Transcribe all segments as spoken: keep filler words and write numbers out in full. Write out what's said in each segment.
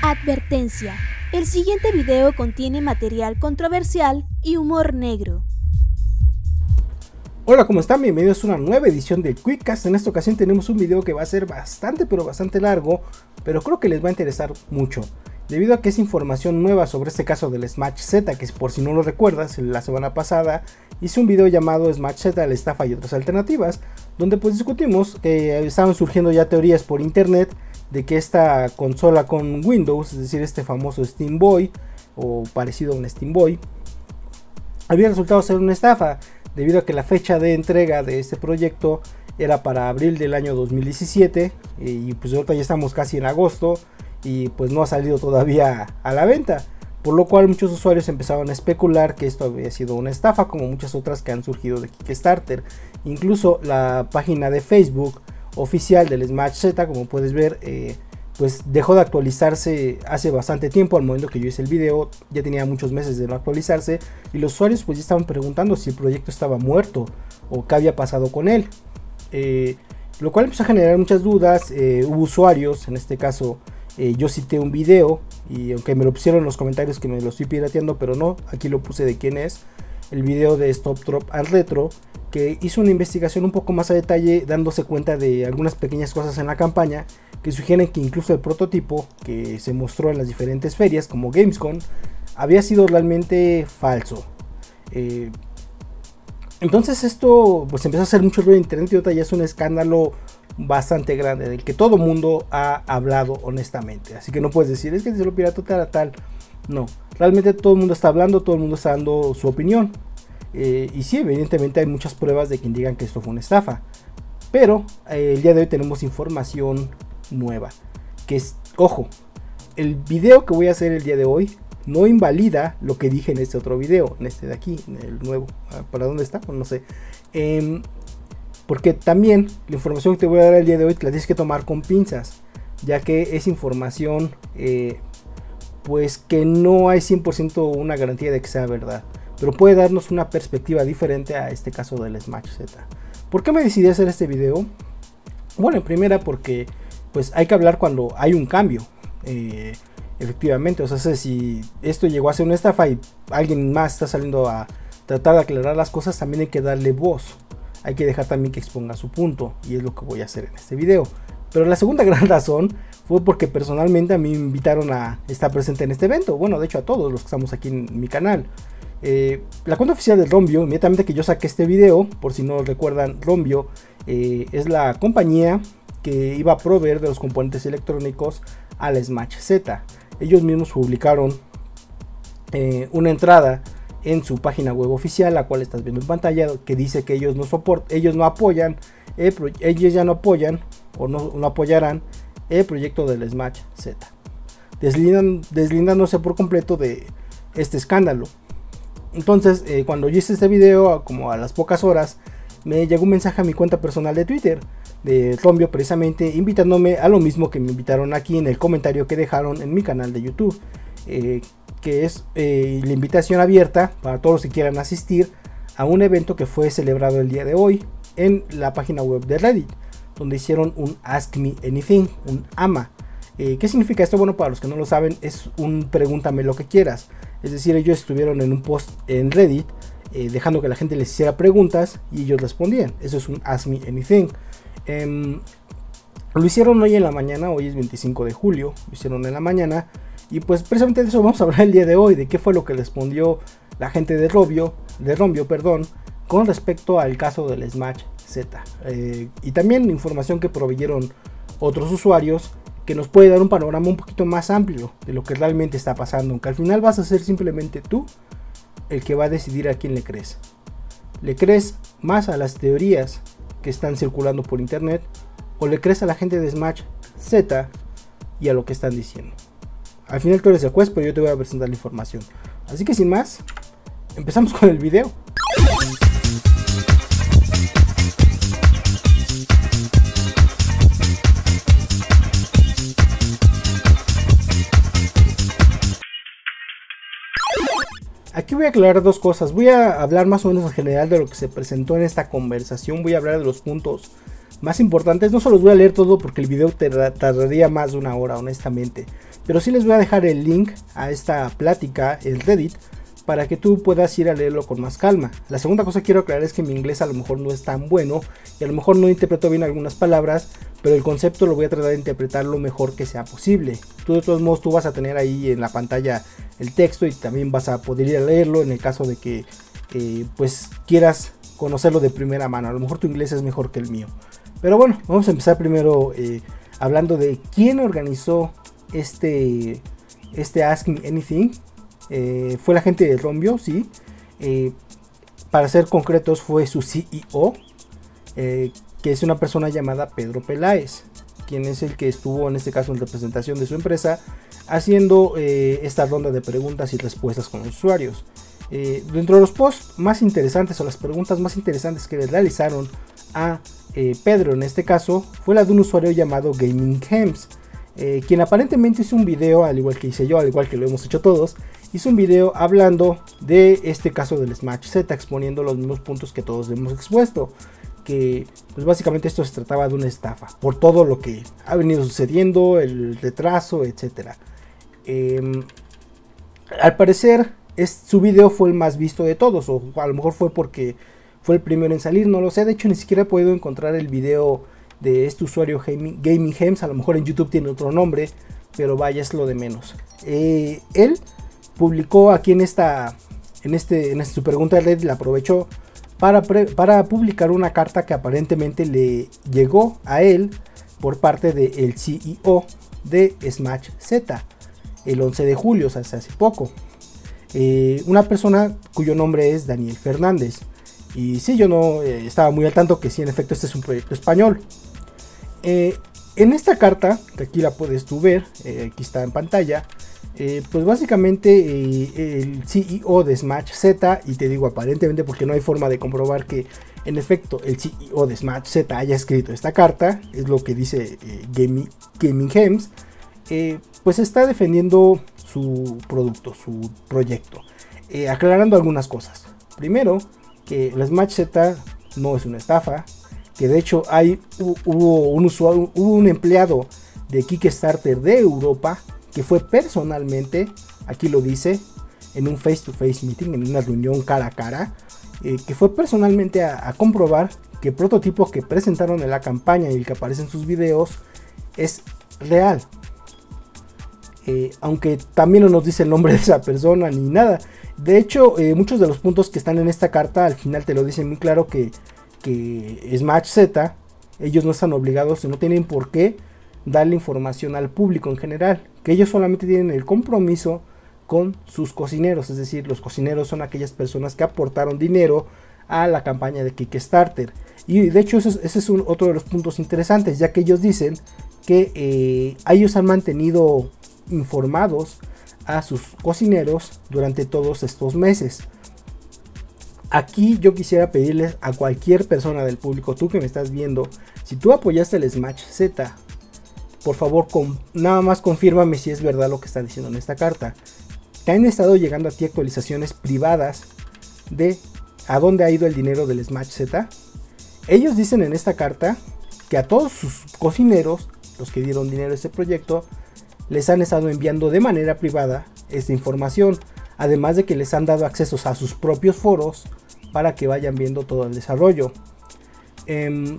Advertencia: el siguiente video contiene material controversial y humor negro. Hola, ¿cómo están? Bienvenidos a una nueva edición del Quickcast. En esta ocasión tenemos un video que va a ser bastante pero bastante largo, pero creo que les va a interesar mucho, debido a que es información nueva sobre este caso del Smash Z, que por si no lo recuerdas, la semana pasada hice un video llamado Smash Z, la estafa y otras alternativas, donde pues discutimos que estaban surgiendo ya teorías por internet de que esta consola con Windows, es decir, este famoso Steam Boy o parecido a un Steam Boy, había resultado ser una estafa, debido a que la fecha de entrega de este proyecto era para abril del año dos mil diecisiete, y pues ahorita ya estamos casi en agosto y pues no ha salido todavía a la venta, por lo cual muchos usuarios empezaron a especular que esto había sido una estafa, como muchas otras que han surgido de Kickstarter. Incluso la página de Facebook oficial del Smash Z, como puedes ver, eh, pues dejó de actualizarse hace bastante tiempo. Al momento que yo hice el video ya tenía muchos meses de no actualizarse, y los usuarios pues ya estaban preguntando si el proyecto estaba muerto o qué había pasado con él, eh, lo cual empezó a generar muchas dudas. Eh, hubo usuarios, en este caso eh, yo cité un video, y aunque me lo pusieron en los comentarios que me lo estoy pirateando, pero no, aquí lo puse de quién es, el video de Stop Drop and Retro, que hizo una investigación un poco más a detalle, dándose cuenta de algunas pequeñas cosas en la campaña que sugieren que incluso el prototipo que se mostró en las diferentes ferias como Gamescom había sido realmente falso. Eh, entonces esto pues empezó a hacer mucho ruido en internet, y ahorita ya es un escándalo bastante grande del que todo mundo ha hablado honestamente. Así que no puedes decir es que se lo pirató tal a tal. No, realmente todo el mundo está hablando, todo el mundo está dando su opinión. Eh, y sí, evidentemente hay muchas pruebas de que indican que esto fue una estafa. Pero eh, el día de hoy tenemos información nueva. Que es, ojo, el video que voy a hacer el día de hoy no invalida lo que dije en este otro video, en este de aquí, en el nuevo. ¿Para dónde está? No sé. Eh, porque también la información que te voy a dar el día de hoy te la tienes que tomar con pinzas, ya que es información eh, pues que no hay cien por ciento una garantía de que sea verdad, pero puede darnos una perspectiva diferente a este caso del Smash Z. ¿Por qué me decidí hacer este video? Bueno, en primera porque pues hay que hablar cuando hay un cambio. Eh, efectivamente, o sea, si esto llegó a ser una estafa y alguien más está saliendo a tratar de aclarar las cosas, también hay que darle voz. Hay que dejar también que exponga su punto, y es lo que voy a hacer en este video. Pero la segunda gran razón fue porque personalmente a mí me invitaron a estar presente en este evento. Bueno, de hecho a todos los que estamos aquí en mi canal. Eh, la cuenta oficial de Ronbio, inmediatamente que yo saqué este video, por si no recuerdan, Ronbio eh, es la compañía que iba a proveer de los componentes electrónicos al Smash Z. Ellos mismos publicaron eh, una entrada en su página web oficial, la cual estás viendo en pantalla, que dice que ellos no soportan, ellos no apoyan, eh, ellos ya no apoyan o no, no apoyarán el proyecto del Smash Z, deslindan, deslindándose por completo de este escándalo. Entonces, eh, cuando yo hice este video, como a las pocas horas, me llegó un mensaje a mi cuenta personal de Twitter de Ronbio, precisamente invitándome a lo mismo que me invitaron aquí en el comentario que dejaron en mi canal de YouTube, eh, que es eh, la invitación abierta para todos los que quieran asistir a un evento que fue celebrado el día de hoy en la página web de Reddit, donde hicieron un Ask Me Anything, un A M A. Eh, ¿Qué significa esto? Bueno, para los que no lo saben, es un pregúntame lo que quieras. Es decir, ellos estuvieron en un post en Reddit eh, dejando que la gente les hiciera preguntas y ellos respondían. Eso es un Ask Me Anything. Eh, lo hicieron hoy en la mañana, hoy es veinticinco de julio, lo hicieron en la mañana. Y pues precisamente de eso vamos a hablar el día de hoy, de qué fue lo que respondió la gente de Ronbio, de Ronbio, perdón, con respecto al caso del Smash Z. Eh, y también información que proveyeron otros usuarios, que nos puede dar un panorama un poquito más amplio de lo que realmente está pasando, aunque al final vas a ser simplemente tú el que va a decidir a quién le crees. ¿Le crees más a las teorías que están circulando por internet, o le crees a la gente de Smash Z y a lo que están diciendo? Al final tú eres el juez, pero yo te voy a presentar la información. Así que sin más, empezamos con el video. Aquí voy a aclarar dos cosas. Voy a hablar más o menos en general de lo que se presentó en esta conversación. Voy a hablar de los puntos más importantes. No se los voy a leer todo porque el video te tardaría más de una hora, honestamente. pero sí les voy a dejar el link a esta plática, el Reddit, para que tú puedas ir a leerlo con más calma. La segunda cosa que quiero aclarar es que mi inglés a lo mejor no es tan bueno y a lo mejor no interpreto bien algunas palabras, pero el concepto lo voy a tratar de interpretar lo mejor que sea posible. Tú de todos modos tú vas a tener ahí en la pantalla el texto y también vas a poder ir a leerlo en el caso de que eh, pues quieras conocerlo de primera mano. A lo mejor tu inglés es mejor que el mío. Pero bueno, vamos a empezar primero eh, hablando de quién organizó este, este Ask Me Anything. Eh, fue la gente de Rombio, sí. Eh, para ser concretos, fue su C E O, eh, que es una persona llamada Pedro Peláez, quien es el que estuvo en este caso en representación de su empresa, haciendo eh, esta ronda de preguntas y respuestas con los usuarios. Eh, dentro de los posts más interesantes o las preguntas más interesantes que le realizaron a eh, Pedro en este caso, fue la de un usuario llamado Gaming Hems. Eh, quien aparentemente hizo un video, al igual que hice yo, al igual que lo hemos hecho todos, hizo un video hablando de este caso del Smash Z, exponiendo los mismos puntos que todos hemos expuesto, que pues básicamente esto se trataba de una estafa, por todo lo que ha venido sucediendo, el retraso, etcétera. Eh, al parecer, es, su video fue el más visto de todos, o a lo mejor fue porque fue el primero en salir, no lo sé. De hecho, ni siquiera he podido encontrar el video de este usuario Gaming, Gaming Hems. A lo mejor en YouTube tiene otro nombre, pero vaya, es lo de menos. Eh, él publicó aquí en esta, en este, en esta su pregunta de Reddit, la aprovechó para, pre, para publicar una carta que aparentemente le llegó a él por parte del C E O de Smash Z el once de julio, o sea, hace poco. Eh, una persona cuyo nombre es Daniel Fernández. Y sí, yo no eh, estaba muy al tanto que sí, en efecto, este es un proyecto español. Eh, en esta carta, que aquí la puedes tú ver, eh, aquí está en pantalla, eh, pues básicamente eh, el C E O de Smash Z, y te digo aparentemente porque no hay forma de comprobar que en efecto el C E O de Smash Z haya escrito esta carta, es lo que dice eh, Gaming, Gaming Hems, eh, pues está defendiendo su producto, su proyecto, eh, aclarando algunas cosas. Primero, que el Smash Z no es una estafa, que de hecho hay, hubo, un usuario, hubo un empleado de Kickstarter de Europa que fue personalmente, aquí lo dice, en un face to face meeting, en una reunión cara a cara, eh, que fue personalmente a, a comprobar que el prototipo que presentaron en la campaña y el que aparece en sus videos es real. Eh, aunque también no nos dice el nombre de esa persona ni nada. De hecho, eh, muchos de los puntos que están en esta carta al final te lo dicen muy claro que, que Smash Z, ellos no están obligados y no tienen por qué darle información al público en general, que ellos solamente tienen el compromiso con sus cocineros, es decir, los cocineros son aquellas personas que aportaron dinero a la campaña de Kickstarter. Y de hecho ese es, ese es un, otro de los puntos interesantes, ya que ellos dicen que eh, ellos han mantenido informados a sus cocineros durante todos estos meses. Aquí yo quisiera pedirles a cualquier persona del público, tú que me estás viendo, si tú apoyaste el Smash Z, por favor con, nada más confírmame si es verdad lo que está diciendo en esta carta. ¿Te han estado llegando a ti actualizaciones privadas de a dónde ha ido el dinero del Smash Z? Ellos dicen en esta carta que a todos sus cocineros, los que dieron dinero a este proyecto, les han estado enviando de manera privada esta información, además de que les han dado accesos a sus propios foros para que vayan viendo todo el desarrollo. Eh,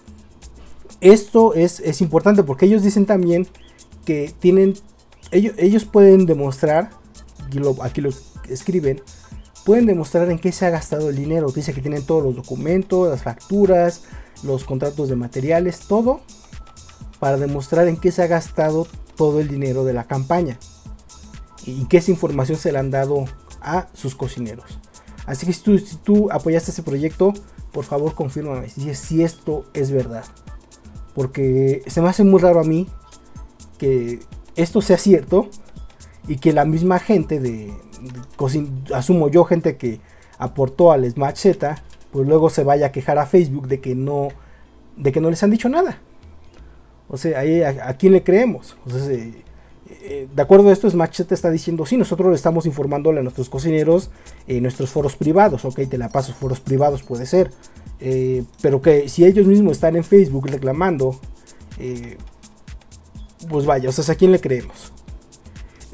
esto es, es importante porque ellos dicen también que tienen, ellos, ellos pueden demostrar, aquí lo, aquí lo escriben, pueden demostrar en qué se ha gastado el dinero. Dice que tienen todos los documentos, las facturas, los contratos de materiales, todo para demostrar en qué se ha gastado todo el dinero de la campaña y que esa información se la han dado a sus cocineros. Así que si tú, si tú apoyaste ese proyecto, por favor confírmame si, si esto es verdad, porque se me hace muy raro a mí que esto sea cierto y que la misma gente de, de asumo yo, gente que aportó al Smash Z, pues luego se vaya a quejar a Facebook de que no, de que no les han dicho nada. O sea, ahí a, a quién le creemos. O sea, eh, eh, de acuerdo a esto, Smash Z está diciendo, sí, nosotros le estamos informándole a nuestros cocineros en nuestros foros privados. Ok, te la paso, foros privados puede ser. Eh, pero que si ellos mismos están en Facebook reclamando, eh, pues vaya, o sea, ¿a quién le creemos?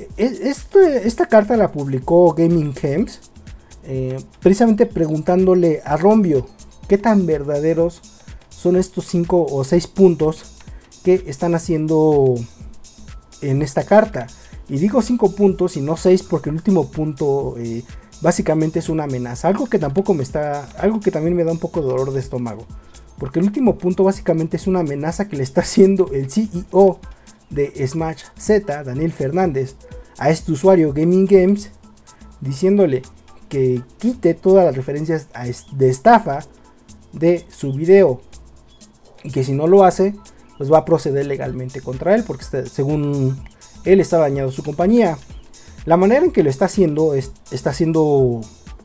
Este, esta carta la publicó Gaming Gems, eh, precisamente preguntándole a Rombio qué tan verdaderos son estos cinco o seis puntos que están haciendo en esta carta. Y digo cinco puntos y no seis porque el último punto eh, básicamente es una amenaza, algo que tampoco me está, algo que también me da un poco de dolor de estómago, porque el último punto básicamente es una amenaza que le está haciendo el C E O de Smash Z, Daniel Fernández, a este usuario Gaming Games, diciéndole que quite todas las referencias a de estafa de su video y que si no lo hace pues va a proceder legalmente contra él, porque está, según él está dañando su compañía. La manera en que lo está haciendo es, está siendo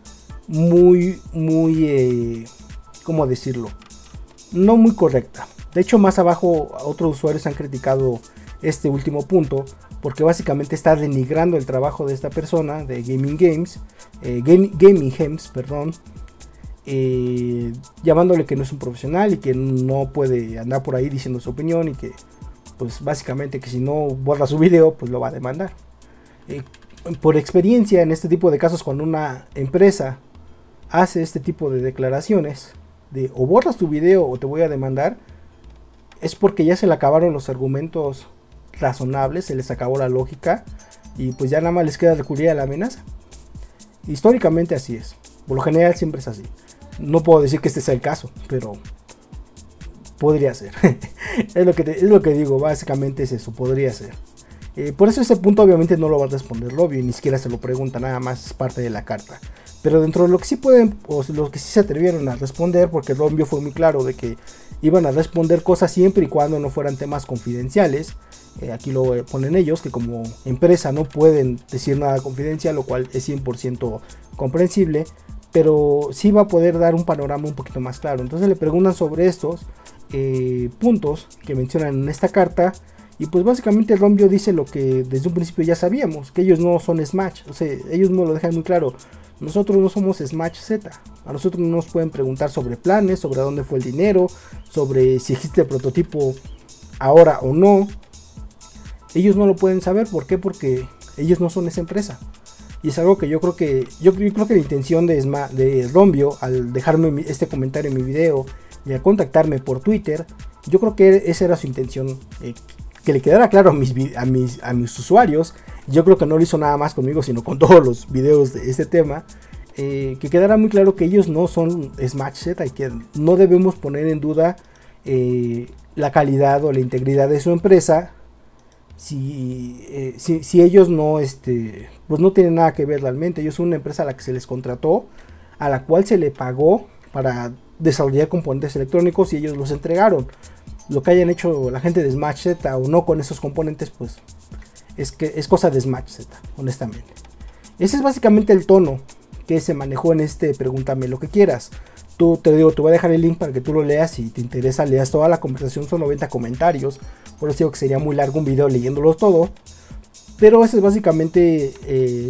muy muy eh, ¿cómo decirlo? No muy correcta. De hecho, más abajo otros usuarios han criticado este último punto porque básicamente está denigrando el trabajo de esta persona de Gaming Games, eh, Game, Gaming Gems, perdón, eh, llamándole que no es un profesional y que no puede andar por ahí diciendo su opinión y que pues básicamente que si no borra su video pues lo va a demandar. Eh, por experiencia en este tipo de casos, cuando una empresa hace este tipo de declaraciones de o borras tu video o te voy a demandar, es porque ya se le acabaron los argumentos razonables, se les acabó la lógica y pues ya nada más les queda recurrir a la amenaza. Históricamente así es, por lo general siempre es así. No puedo decir que este sea el caso, pero podría ser. es, lo que te, es lo que digo, básicamente es eso, podría ser. Eh, por eso ese punto obviamente no lo va a responder Rombio, ni siquiera se lo pregunta, nada más es parte de la carta. Pero dentro de lo que sí pueden, o lo que sí se atrevieron a responder, porque Rombio fue muy claro de que iban a responder cosas siempre y cuando no fueran temas confidenciales. Eh, aquí lo ponen ellos, que como empresa no pueden decir nada confidencial, lo cual es cien por ciento comprensible, pero sí va a poder dar un panorama un poquito más claro. Entonces le preguntan sobre estos eh, puntos que mencionan en esta carta, y pues básicamente Rombio dice lo que desde un principio ya sabíamos, que ellos no son Smash. O sea, ellos no lo dejan muy claro. Nosotros no somos Smash Z. A nosotros no nos pueden preguntar sobre planes, sobre dónde fue el dinero, sobre si existe el prototipo ahora o no. Ellos no lo pueden saber. ¿Por qué? Porque ellos no son esa empresa. Y es algo que yo creo que yo, yo creo que la intención de, Sma, de Rombio al dejarme este comentario en mi video y al contactarme por Twitter, yo creo que esa era su intención, eh, que le quedara claro a mis, a, mis, a mis usuarios. Yo creo que no lo hizo nada más conmigo, sino con todos los videos de este tema, eh, que quedara muy claro que ellos no son Smash Z y que no debemos poner en duda eh, la calidad o la integridad de su empresa. Si, eh, si, si ellos no, este, pues no tienen nada que ver realmente. Ellos son una empresa a la que se les contrató, a la cual se le pagó para desarrollar componentes electrónicos y ellos los entregaron. Lo que hayan hecho la gente de Smash Z o no con esos componentes, pues es que es cosa de Smash Z, honestamente. Ese es básicamente el tono que se manejó en este Pregúntame lo que quieras. Tú, te digo, te voy a dejar el link para que tú lo leas. Si te interesa, leas toda la conversación. Son noventa comentarios. Por eso digo que sería muy largo un video leyéndolos todo. Pero ese es básicamente eh,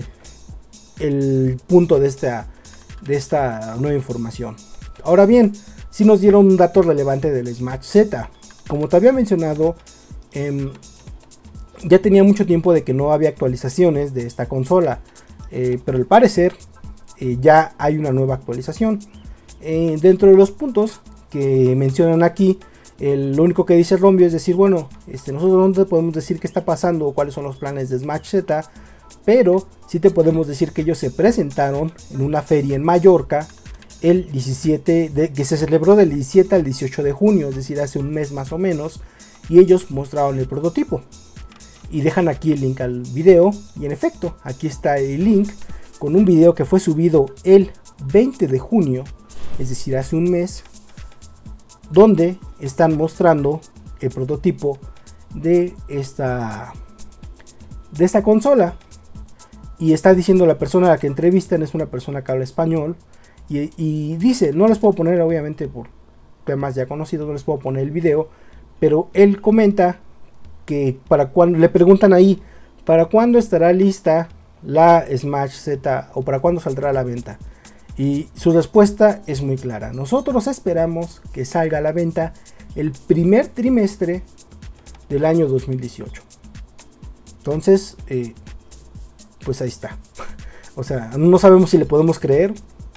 el punto de esta, de esta nueva información. Ahora bien, si nos dieron un dato relevante del Smash Z. Como te había mencionado, eh, ya tenía mucho tiempo de que no había actualizaciones de esta consola. Eh, pero al parecer eh, ya hay una nueva actualización. Eh, dentro de los puntos que mencionan aquí, el, lo único que dice Rombio es decir, bueno, este, nosotros no te podemos decir qué está pasando o cuáles son los planes de Smash Z, pero sí te podemos decir que ellos se presentaron en una feria en Mallorca el diecisiete, de, que se celebró del diecisiete al dieciocho de junio, es decir, hace un mes más o menos, y ellos mostraron el prototipo. Y dejan aquí el link al video, y en efecto, aquí está el link con un video que fue subido el veinte de junio, es decir, hace un mes, donde están mostrando el prototipo de esta, de esta consola. Y está diciendo la persona a la que entrevistan, es una persona que habla español, y, y dice, no les puedo poner obviamente por temas ya conocidos, no les puedo poner el video, pero él comenta que para cuando le preguntan ahí, ¿para cuándo estará lista la Smash Z o para cuándo saldrá a la venta? Y su respuesta es muy clara. Nosotros esperamos que salga a la venta el primer trimestre del año dos mil dieciocho. Entonces, eh, pues ahí está. O sea, no sabemos si le podemos creer.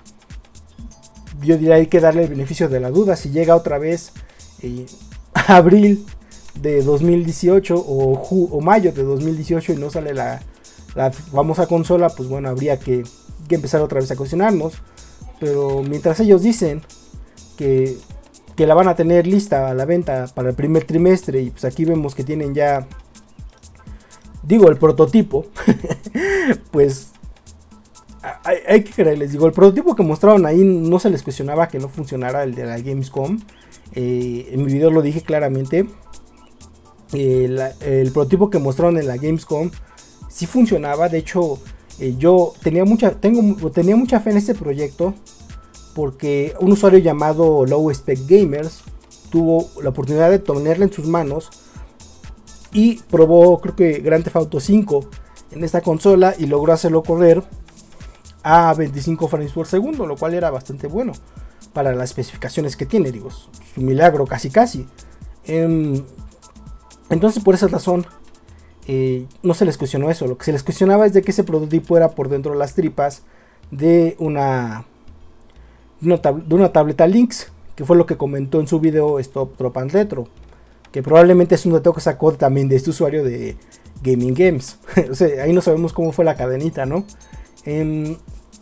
Yo diría hay que darle el beneficio de la duda. Si llega otra vez eh, abril de dos mil dieciocho o, ju o mayo de dos mil dieciocho y no sale la, la famosa consola, pues bueno, habría que, que empezar otra vez a cuestionarnos. Pero mientras ellos dicen que, que la van a tener lista a la venta para el primer trimestre, y pues aquí vemos que tienen ya, digo, el prototipo, pues hay, hay que creerles. Digo, el prototipo que mostraron ahí no se les cuestionaba que no funcionara, el de la Gamescom. Eh, en mi video lo dije claramente. Eh, la, el prototipo que mostraron en la Gamescom sí funcionaba. De hecho, eh, yo tenía mucha, tengo, tenía mucha fe en este proyecto, porque un usuario llamado Low Spec Gamers tuvo la oportunidad de tenerla en sus manos y probó, creo que Grand Theft Auto cinco en esta consola, y logró hacerlo correr a veinticinco frames por segundo, lo cual era bastante bueno para las especificaciones que tiene. Digo, es un milagro casi casi. Eh, entonces, por esa razón eh, no se les cuestionó eso. Lo que se les cuestionaba es de que ese prototipo era por dentro de las tripas de una de una, tab de una tableta Lynx, que fue lo que comentó en su video Stop, Drop and Retro, que probablemente es un dato que sacó también de este usuario de Gaming Games. O sea, ahí no sabemos cómo fue la cadenita, ¿no? Eh,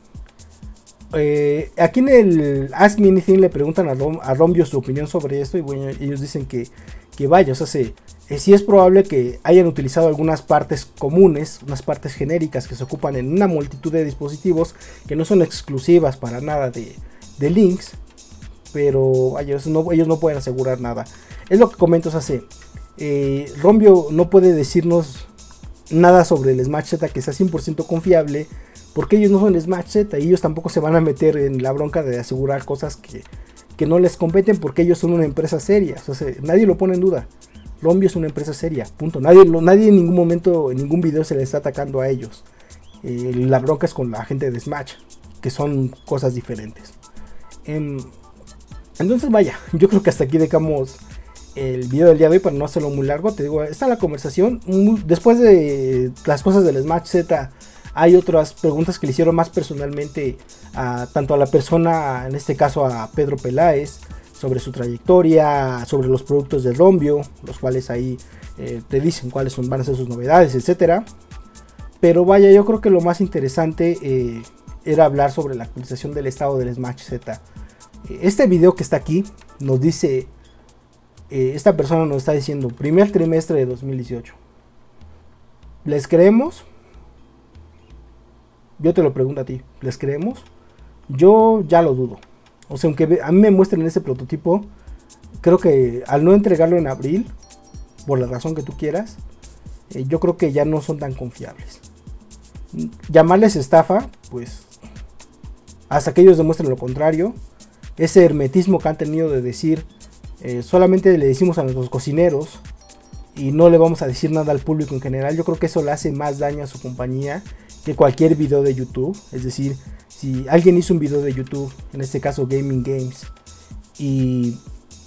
eh, aquí en el Ask Me Anything le preguntan a, Rom, a Rombio su opinión sobre esto, y bueno, ellos dicen que, que vaya, o sea, se, eh, sí es probable que hayan utilizado algunas partes comunes, unas partes genéricas que se ocupan en una multitud de dispositivos que no son exclusivas para nada de, de Lynx, pero vaya, no, ellos no pueden asegurar nada. Es lo que comento, o sea, eh, Rombio no puede decirnos nada sobre el Smash Z que sea cien por ciento confiable, porque ellos no son Smash Z y ellos tampoco se van a meter en la bronca de asegurar cosas que, que no les competen, porque ellos son una empresa seria. O sea, nadie lo pone en duda. Rombio es una empresa seria, punto. Nadie, nadie en ningún momento, en ningún video se le está atacando a ellos. Eh, la bronca es con la gente de Smash, que son cosas diferentes. Eh, entonces vaya, yo creo que hasta aquí dejamos el video del día de hoy para no hacerlo muy largo. Te digo, está la conversación. Después de las cosas del Smash Z, hay otras preguntas que le hicieron más personalmente a, tanto a la persona, en este caso a Pedro Peláez, sobre su trayectoria, sobre los productos de Rombio, los cuales ahí eh, te dicen cuáles son, van a ser sus novedades, etcétera. Pero vaya, yo creo que lo más interesante eh, era hablar sobre la actualización del estado del Smash Z. Este video que está aquí nos dice, eh, esta persona nos está diciendo primer trimestre de dos mil dieciocho. ¿Les creemos? Yo te lo pregunto a ti, ¿les creemos? Yo ya lo dudo. O sea, aunque a mí me muestren ese prototipo, creo que al no entregarlo en abril, por la razón que tú quieras, eh, yo creo que ya no son tan confiables. Llamarles estafa, pues hasta que ellos demuestren lo contrario. Ese hermetismo que han tenido de decir, eh, solamente le decimos a nuestros cocineros y no le vamos a decir nada al público en general, yo creo que eso le hace más daño a su compañía que cualquier video de YouTube. Es decir, si alguien hizo un video de YouTube, en este caso Gaming Games, y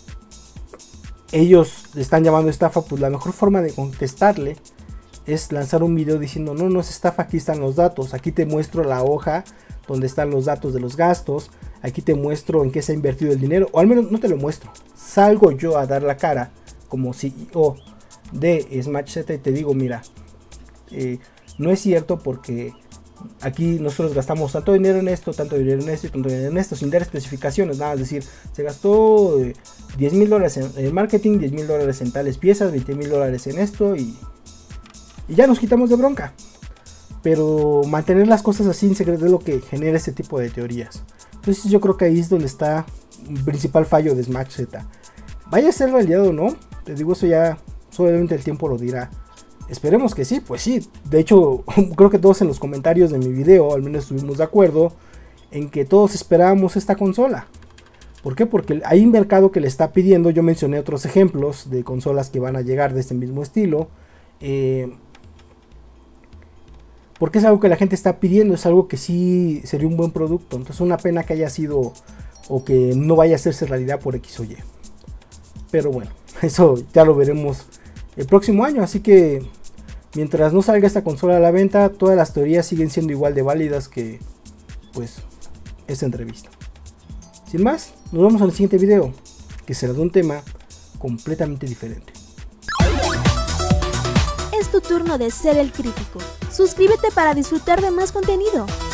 ellos le están llamando estafa, pues la mejor forma de contestarle es lanzar un video diciendo, no, no es estafa, aquí están los datos, aquí te muestro la hoja donde están los datos de los gastos, aquí te muestro en qué se ha invertido el dinero, o al menos no te lo muestro, salgo yo a dar la cara como C E O de Smash Z y te digo, mira, eh, no es cierto, porque aquí nosotros gastamos tanto dinero en esto, tanto dinero en esto y tanto dinero en esto, sin dar especificaciones, nada, es decir, se gastó eh, diez mil dólares en, en marketing, diez mil dólares en tales piezas, veinte mil dólares en esto, y, y ya nos quitamos de bronca. Pero mantener las cosas así en secreto es lo que genera este tipo de teorías. Entonces yo creo que ahí es donde está el principal fallo de Smash Z. Vaya a ser realidad o no, te digo, eso ya solamente el tiempo lo dirá. Esperemos que sí, pues sí. De hecho, creo que todos en los comentarios de mi video, al menos estuvimos de acuerdo en que todos esperábamos esta consola. ¿Por qué? Porque hay un mercado que le está pidiendo. Yo mencioné otros ejemplos de consolas que van a llegar de este mismo estilo. Eh, porque es algo que la gente está pidiendo, es algo que sí sería un buen producto. Entonces una pena que haya sido o que no vaya a hacerse realidad por X o Y. Pero bueno, eso ya lo veremos el próximo año. Así que Mientras no salga esta consola a la venta, todas las teorías siguen siendo igual de válidas que, pues, esta entrevista. Sin más, nos vemos en el siguiente video, que será de un tema completamente diferente. Es tu turno de ser el crítico. Suscríbete para disfrutar de más contenido.